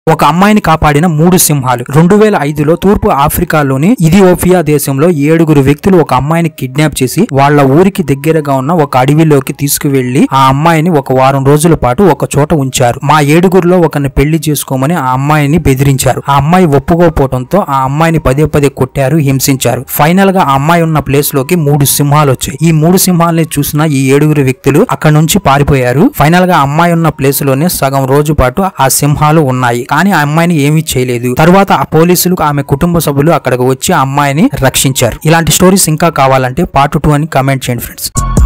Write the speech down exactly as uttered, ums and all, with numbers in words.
ఒక అమ్మాయిని కాపాడిన మూడు సింహాలు. రెండు వేల ఐదులో తూర్పు ఆఫ్రికాలోని ఇథియోపియా దేశంలో ఏడుగురు వ్యక్తులు ఒక అమ్మాయిని కిడ్నాప్ చేసి వాళ్ళ ఊరికి దగ్గరగా ఉన్న ఒక అడవిలోకి తీసుకువెళ్లి ఆ అమ్మాయిని ఒక వారం రోజుల పాటు ఒక చోట ఉంచారు. మా ఏడుగురులో ఒకరిని పెళ్లి చేసుకోమని ఆ అమ్మాయిని బెదిరించారు. ఆ అమ్మాయి ఒప్పుకోపోవడంతో ఆ అమ్మాయిని పదే పదే కొట్టారు, హింసించారు. ఫైనల్ గా ఆ అమ్మాయి ఉన్న ప్లేస్ లోకి మూడు సింహాలు వచ్చాయి. ఈ మూడు సింహాలని చూసిన ఈ ఏడుగురు వ్యక్తులు అక్కడ నుంచి పారిపోయారు. ఫైనల్ గా అమ్మాయి ఉన్న ప్లేస్ లోనే సగం రోజు పాటు ఆ సింహాలు ఉన్నాయి. కానీ ఆ అమ్మాయిని ఏమీ చేయలేదు. తర్వాత ఆ పోలీసులు ఆమె కుటుంబ సభ్యులు అక్కడికి వచ్చి ఆ అమ్మాయిని రక్షించారు. ఇలాంటి స్టోరీస్ ఇంకా కావాలంటే పార్ట్ టూ అని కామెంట్ చేయండి ఫ్రెండ్స్.